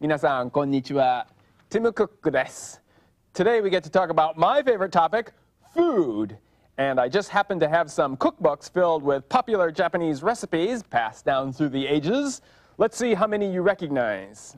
皆さん、こんにちは。Tim Cook です。Today we get to talk about my favorite topic, food. And I just happen to have some cookbooks filled with popular Japanese recipes passed down through the ages. Let's see how many you recognize.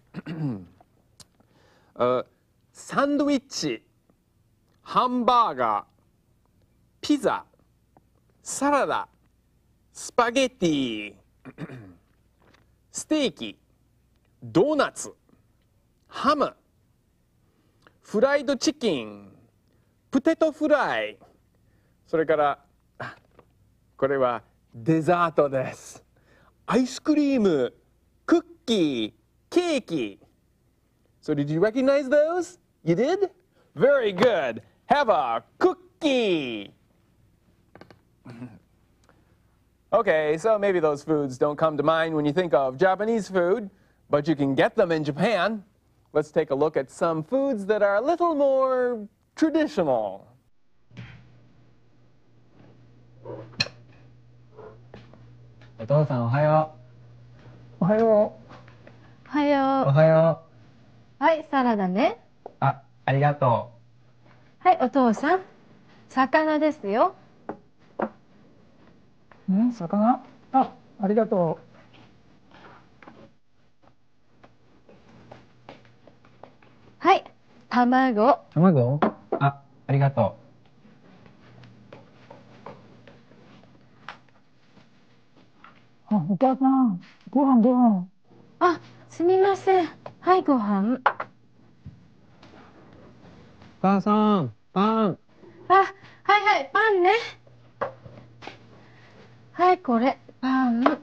サンドイッチ、ハンバーガー、ピザ、サラダ、スパゲティ、ステーキ、ドーナツ、ハム、フライドチキン、ポテトフライ、それからこれはデザートです。アイスクリーム、クッキー、ケーキ。So did you recognize those? You did? Very good. Have a cookie. Okay, so maybe those foods don't come to mind when you think of Japanese food, but you can get them in Japan. Let's take a look at some foods that are a little more traditional. お父さんおはよう。おはよう。 おはよう。 おはよう。 はい、サラダね。 ありがとはい、お父さん。魚ですよ。 魚？ありがとう。はい、卵。 卵？ありがとう。お母さん、ご飯。 あ、すみません。はい、ご飯。 お母さん、パン。 はい、パンね。はい、これ、パン。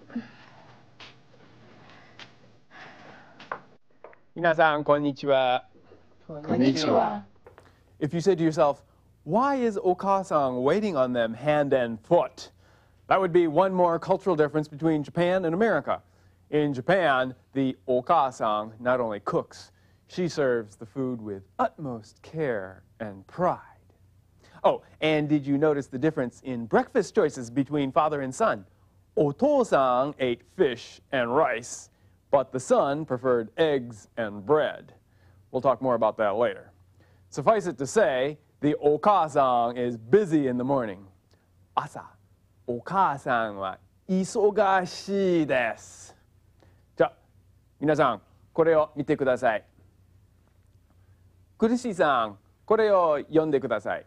皆さん、こんにちは。 こんにちは。 If you say to yourself, why is Oka-san waiting on them hand and foot? That would be one more cultural difference between Japan and America. In Japan, the Oka-san not only cooks, she serves the food with utmost care and pride. Oh, and did you notice the difference in breakfast choices between father and son? Oto-san ate fish and rice, but the son preferred eggs and bread. We'll talk more about that later. Suffice it to say, the Oka-san is busy in the morning. 朝、お母さんは忙しいです。じゃあ、皆さん、これを見てください。クリシーさん、これを読んでください。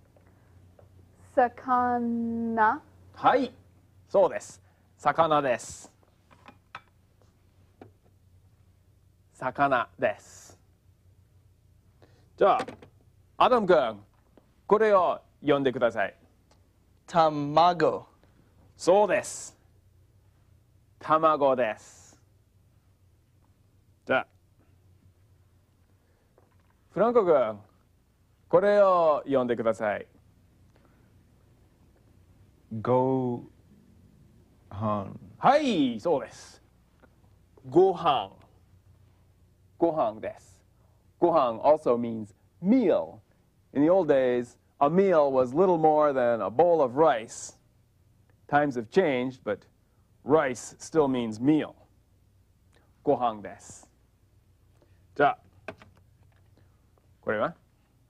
魚。 はい、そうです。魚です。魚です。じゃあ、アダム君、これを読んでください。 卵。 そうです。卵です。じゃあ、フランコ君、これを読んでください。 ご飯。 はい、そうです。ご飯。ご飯です。ご飯 also means meal. In the old days, a meal was little more than a bowl of rice. Times have changed, but rice still means meal. ご飯です。じゃあ、これは？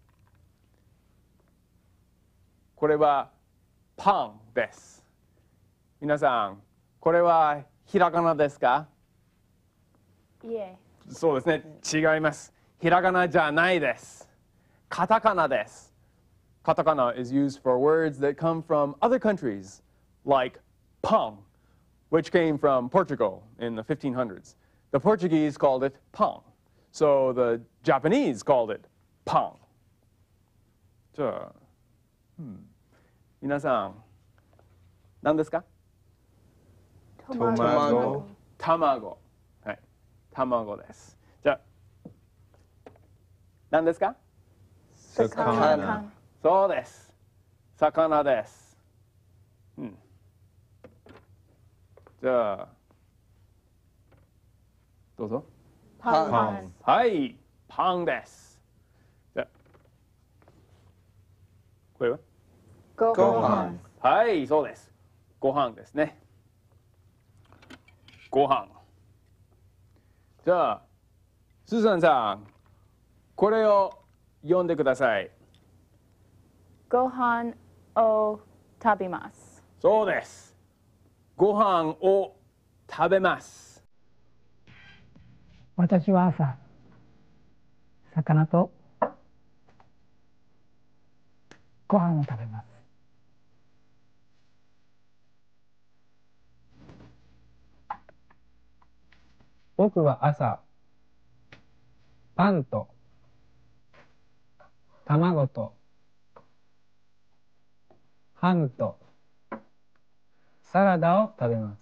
これはパンです。皆さん、これはひらがなですか？ いえ。 そうですね、違います。ひらがなじゃないです。カタカナです。Katakana is used for words that come from other countries, like pão, which came from Portugal in the 1500s. The Portuguese called it pão, so the Japanese called it pão. じゃあ、皆さん、何ですか？ 卵。 卵。はい、卵です。じゃあ、何ですか？ 魚。 そうです。魚です。じゃあ、どうぞ。 パン。 はい、パンです。じゃあ、これは？ ご飯。 はい、そうです。ご飯ですね。ご飯。じゃあ、 スーザンさん、これを読んでください。 ご飯を食べます。 そうです。ご飯を食べます。 私は朝、魚とご飯を食べます。僕は朝、パンと卵とハムとサラダを食べます。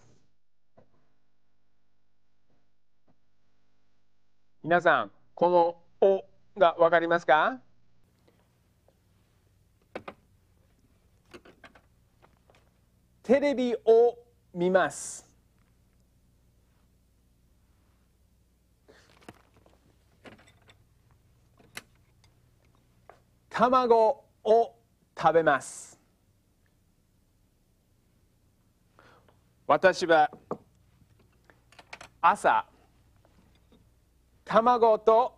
皆さん、このおがわかりますか？テレビを見ます。卵を食べます。私は朝、卵と、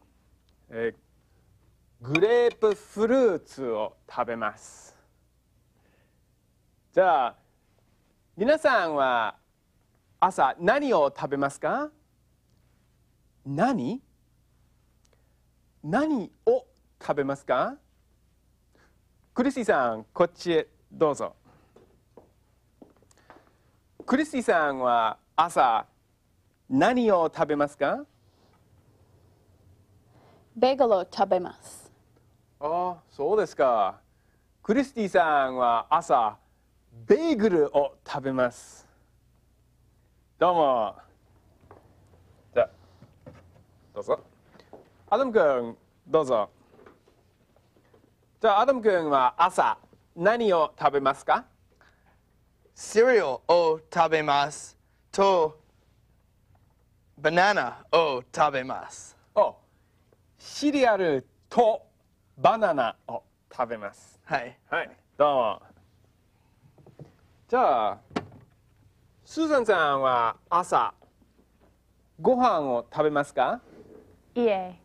グレープフルーツを食べます。じゃあ、皆さんは朝何を食べますか？何を食べますか？クリスティさん、こっちへどうぞ。クリスティさんは朝何を食べますか？ ベーグルを食べます。 ああ、そうですか。クリスティさんは朝ベーグルを食べます。どうも。じゃあ、どうぞ。アダム君、どうぞ。じゃあ、アダム君は朝何を食べますか？ シリアルを食べますとバナナを食べます。 お、シリアルとバナナを食べます。 はい。 はい、どうも。じゃあ、スーザンさんは朝ご飯を食べますか？ いえ、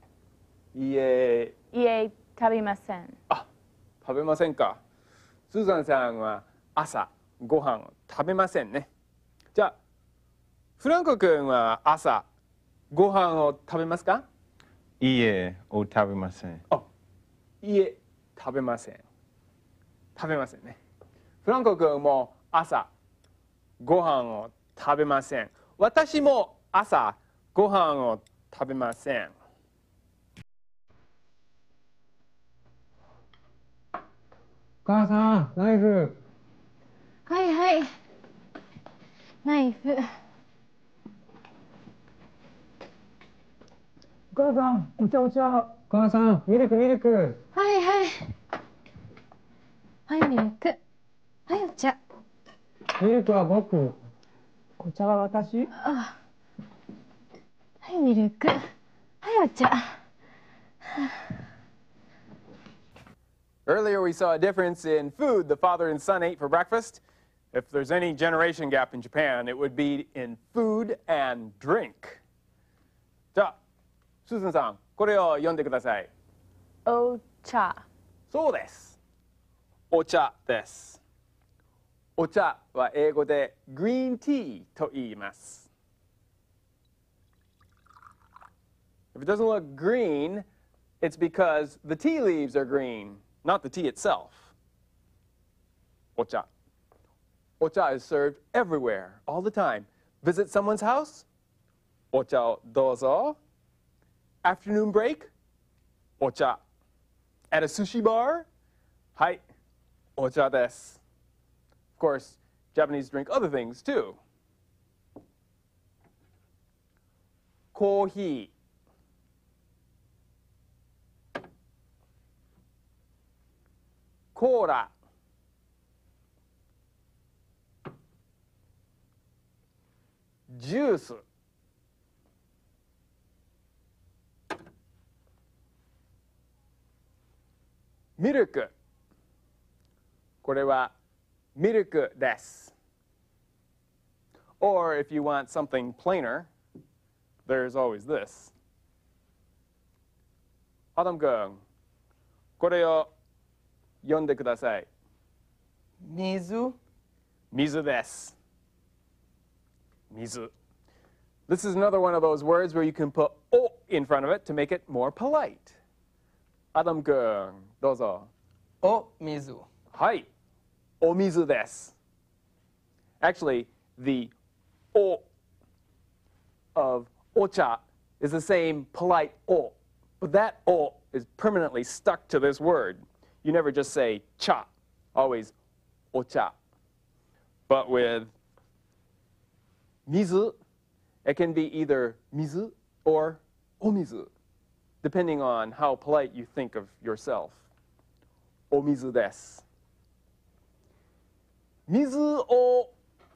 食べません。 あ、食べませんか。スーザンさんは朝ご飯を食べませんね。じゃあ、フランコ君は朝ご飯を食べますか？ いいえを食べません。 あ、いえ、食べません。食べませんね。フランコ君も朝ご飯を食べません。私も朝ご飯を食べません。 お母さん、ナイフ。 はいはい。ナイフ。 お母さん、お茶お茶。お母さん、ミルクミルク。 はいはい。はい、ミルク。はい、お茶。 ミルクは僕。お茶は私。 あ、はい、ミルク。はい、お茶。 Earlier, we saw a difference in food the father and son ate for breakfast. If there's any generation gap in Japan, it would be in food and drink. じゃあ、スーザンさん、これを読んでください。 お茶。 そうです。お茶です。お茶は英語で green tea と言います。If it doesn't look green, it's because the tea leaves are green, not the tea itself. お茶。お茶 is served everywhere, all the time. Visit someone's house? お茶をどうぞ。Afternoon break? お茶。At a sushi bar? はい。お茶です。Of course, Japanese drink other things too. コーヒー。コーラ。ジュース。ミルク。これはミルクです。Or if you want something plainer, there's always this. アダム君、これを読んでください。 水、 水です。水. This is another one of those words where you can put o in front of it to make it more polite. アダム君、どうぞ。 お水。 はい。お水です。Actually, the o of ocha is the same polite o, but that o is permanently stuck to this word. You never just say cha, always ocha. But with mizu, it can be either mizu or omizu, depending on how polite you think of yourself. Omizu desu. 水を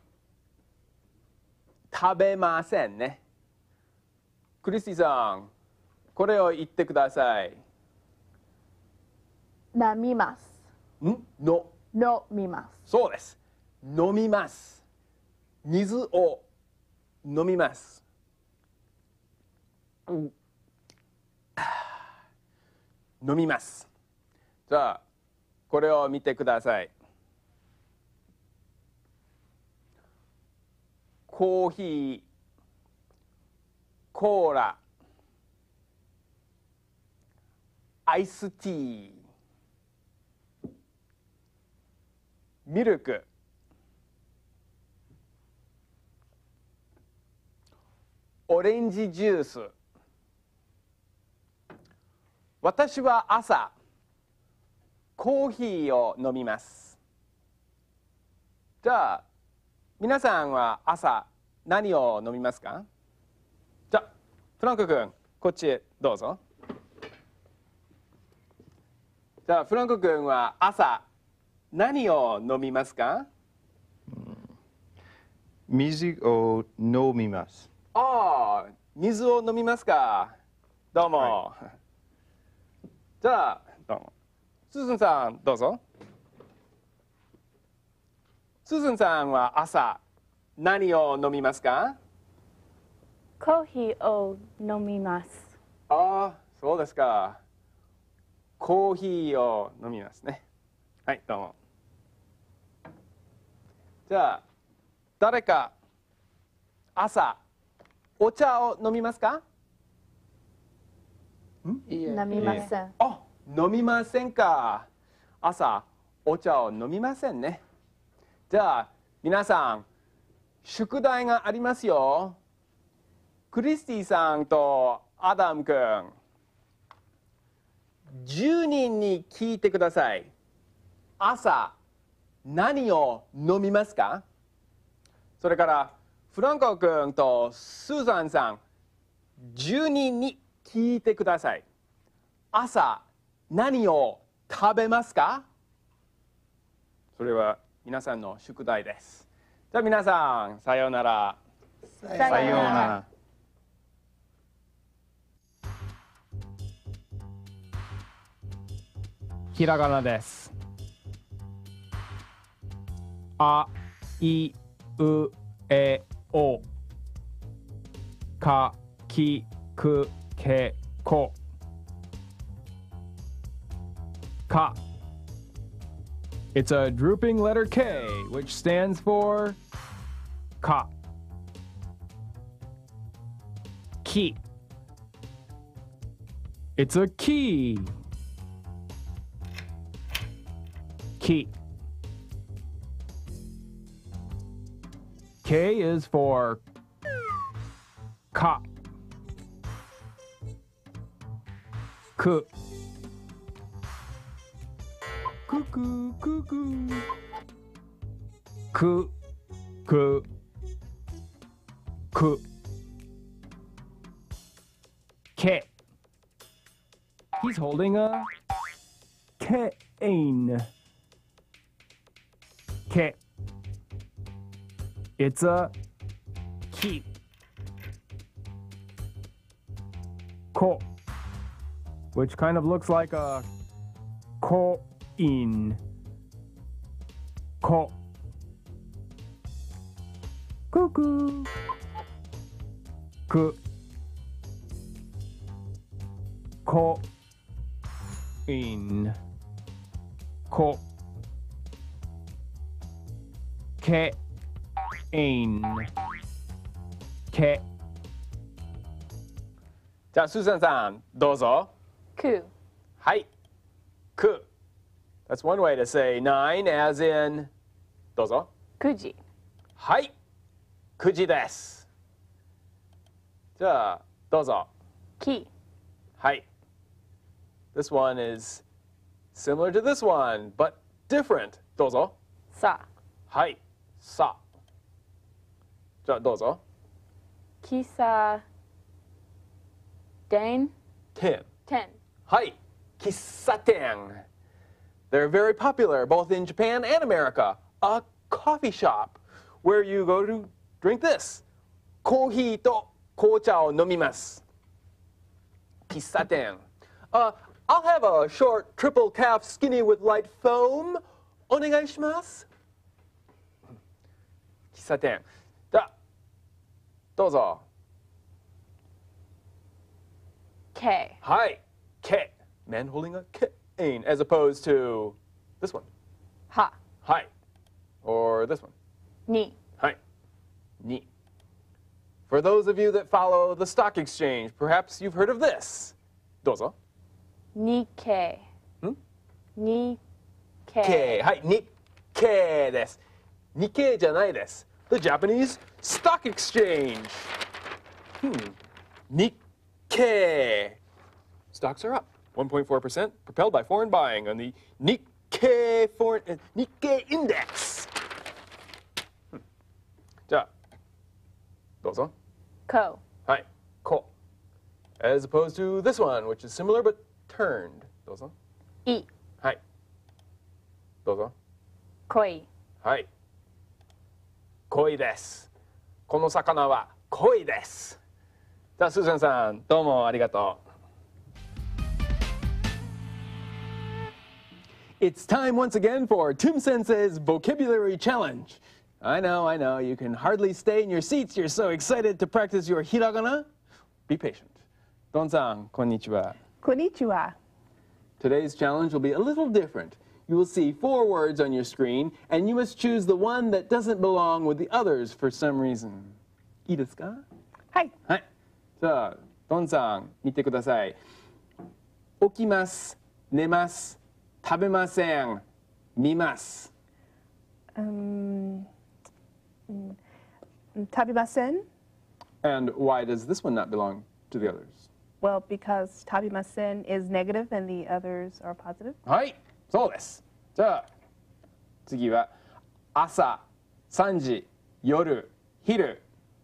食べませんね。クリスティさん、これを言ってください。 飲みます。 飲みます。 そうです。飲みます。水を飲みます。飲みます。じゃあ、これを見てください。コーヒー、コーラ、アイスティー、ミルク、オレンジジュース。私は朝、コーヒーを飲みます。じゃあ、皆さんは朝何を飲みますか？じゃあ、フランク君、こっちへどうぞ。じゃあ、フランク君は朝何を飲みますか？ 水を飲みます。 ああ、水を飲みますか。どうも。はい、じゃあ、どうも。スーズンさん、どうぞ。スーズンさんは朝何を飲みますか？ コーヒーを飲みます。 ああ、そうですか。コーヒーを飲みますね。はい、どうも。じゃあ、誰か朝お茶を飲みますか？ 飲みません。 あ、飲みませんか。朝お茶を飲みませんね。じゃあ、皆さん、宿題がありますよ。クリスティさんとアダム君、10人に聞いてください。朝、何を飲みますか？それから、フランコ君とスーザンさん、10人に聞いてください。朝、何を食べますか？それは皆さんの宿題です。じゃあ皆さん、さようなら。 さようなら。 ひらがなです。あ、い、う、え、お。か、き、く、け、こ。か。It's a drooping letter K, which stands for ka. Ki. It's a key. Ki. K is for ka. Ku. Cuckoo, cuckoo. Ku, ku, ku. K. He's holding a cane. K. It's a key. Ko, which kind of looks like a coin. Ko. Cuckoo. Ku. Ko. けんけじゃあスーザンさんどうぞ Ku. はいく That's one way to say 9 as in どうぞ Kuji. はい9時ですじゃあどうぞ Ki. はい This one is similar to this one but different どうぞ Sa. はいさあじゃあどうぞ Kisa. Dane. 10 10. はい喫茶店 They're very popular both in Japan and America. A coffee shop where you go to drink this. コーヒーと紅茶を飲みます。喫茶店。I'll have a short triple calf skinny with light foam. お願いします。喫茶店。じゃあ、どうぞ。 K. はい。K. Men holding a cane as opposed to this one. Ha. はい。Or this one. Ni. はい。に。For those of you that follow the stock exchange, perhaps you've heard of this. どうぞ。 Nikkei. Hmm? Nikkei. K. はい。日経です。日経じゃないです。The Japanese Stock Exchange. Nikkei. Stocks are up 1.4%, propelled by foreign buying on the Nikkei Index. じゃあ、どうぞ。 Ko. はい。こう。As opposed to this one, which is similar but turned. どうぞ。 I. はい。どうぞ。 Koi. はい。恋です。この魚は恋です。じゃあ、スーザンさん、どうもありがとう。It's time once again for Tim Sensei's Vocabulary Challenge. I know, you can hardly stay in your seats. You're so excited to practice your hiragana. Be patient. Don-san, konnichiwa. Konnichiwa. Today's challenge will be a little different. You will see 4 words on your screen, and you must choose the one that doesn't belong with the others for some reason. いいですか? はい。 はい。じゃあ、ドンさん、見てください。起きます、寝ます、食べません、見ます。 Tabimasen? And why does this one not belong to the others? Well, because tabimasen is negative and the others are positive. はい、そうです。じゃあ、次は朝、3時、夜、昼。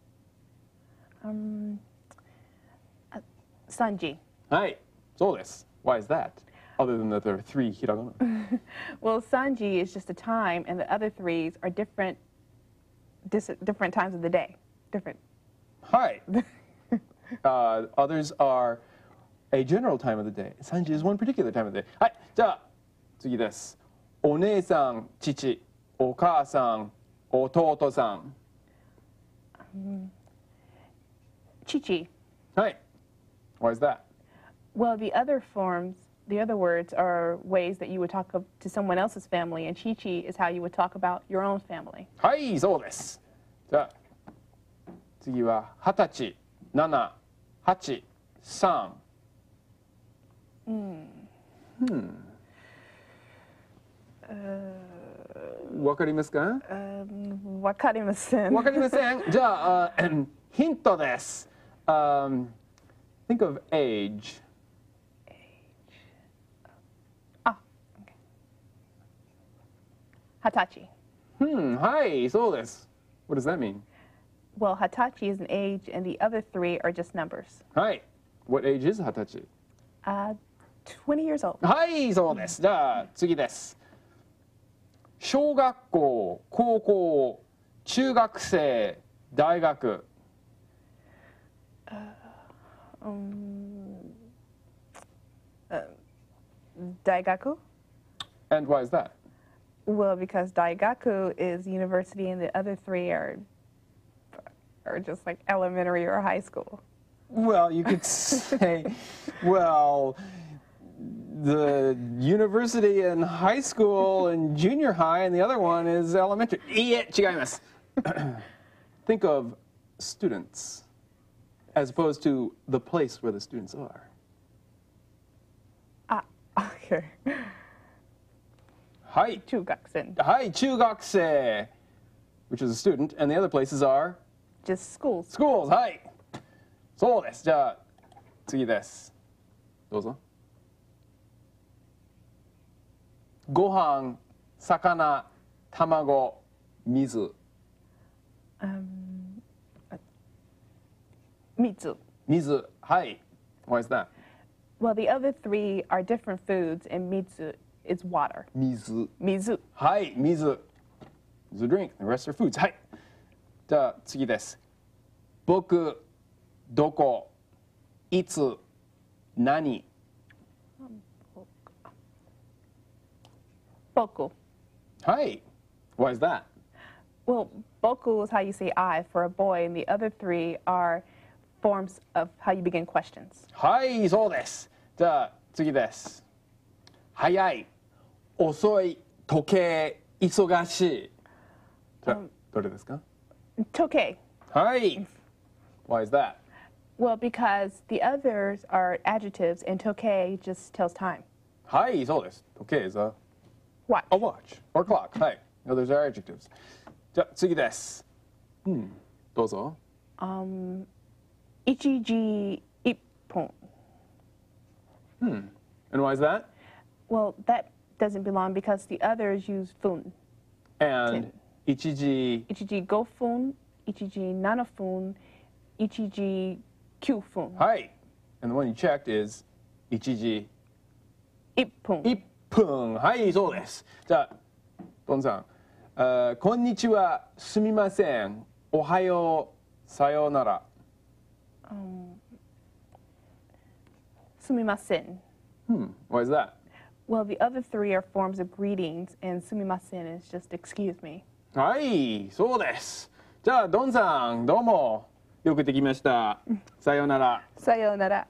Sanji. はい、そうです。Why is that? Other than that there are 3 hiragana. Well, Sanji is just a time, and the other 3s are different times of the day. Different. はい。Others are a general time of the day. 3時 is one particular time of the day. はい、じゃあ、次です。お姉さん、父、お母さん、弟さん。 Chichi. はい。Why is that? Well, the other words are ways that you would talk to someone else's family, and Chichi is how you would talk about your own family. はい、そうです。じゃあ、次は20歳、7、8、3。わかりますか？ わかりません。 わかりません。じゃあ、ヒントです。Think of age. Hatachi. はい、そうです。What does that mean? Well, Hatachi is an age, and the other 3 are just numbers. はい。What age is 20歳? 20 years old. はい、そうです。じゃあ、次です。小学校、高校、中学生、大学。 Daigaku? And why is that? Well, because Daigaku is university, and the other 3 are just like elementary or high school. Well, you could say, well, the university and high school and junior high, and the other one is elementary. いいえ、違います。Think of students as opposed to the place where the students are. Okay. はい。 中学生. はい、中学生, which is a student, and the other places are Just schools. schools. はい。そうです。じゃあ、次です。どうぞ。ご飯、魚、卵、水。 Mitsu. 水。はい。Why is that? Well, the other three are different foods, and mitsu is water. 水。 Mizu. はい、水。It's a drink. The rest are foods. はい。じゃあ、次です。僕、どこ、いつ、何。 Boku. はい。Why is that? Well, boku is how you say I for a boy, and the other three are forms of how you begin questions. はい、そうです。じゃあ、次です。早い、遅い、時計、忙しい。じゃあ、どれですか？ Tokei. はい。Why is that? Well, because the others are adjectives, and tokei just tells time. はい、そうです。時計 is a Watch. watch or clock. はい。Others are adjectives. じゃあ、次です。どうぞ。 Ichiji ippon. And why is that? Well, that doesn't belong because the others use fun. And 一時 Ichiji go fun, ichiji nana fun, ichiji kyu fun. はい。And the one you checked is 一時 Ippon. 1分。はい、そうです。じゃあ、ドンさん。こんにちは、すみません。おはよう、さようなら。 Sumimasen. Why is that? Well, the other three are forms of greetings, and sumimasen is just excuse me. はい、そうです。じゃあ、ドンさん、どうも。よくできました。さようなら。 Sayonara.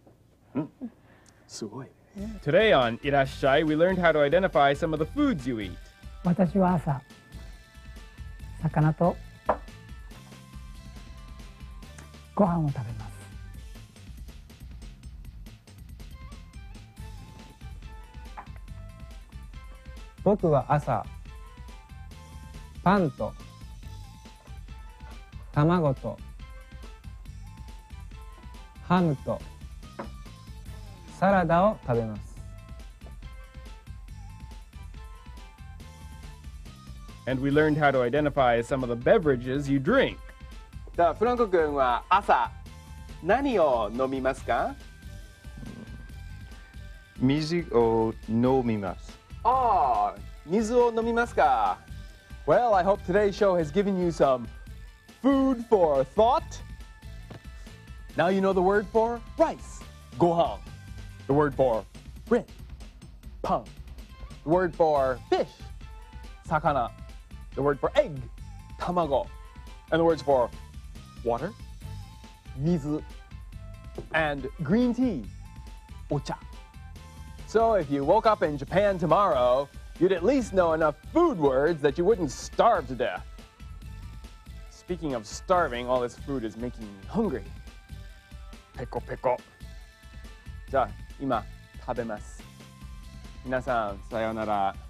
すごい。 Today on Irasshai, we learned how to identify some of the foods you eat. 私は朝魚とご飯を食べます。 僕は朝パンと卵とハムとサラダを食べます。 And we learned how to identify some of the beverages you drink. じゃあ、フランク君は朝、何を飲みますか？ 水を飲みます。 ああ、水を飲みますか。Well, I hope today's show has given you some food for thought. Now you know the word for rice, ご飯. The word for bread, パン. The word for fish, 魚. The word for egg, 卵. And the words for water, 水, and green tea, お茶. So if you woke up in Japan tomorrow, you'd at least know enough food words that you wouldn't starve to death. Speaking of starving, all this food is making me hungry. ペコペコ。じゃあ、今、食べます。皆さん、さようなら。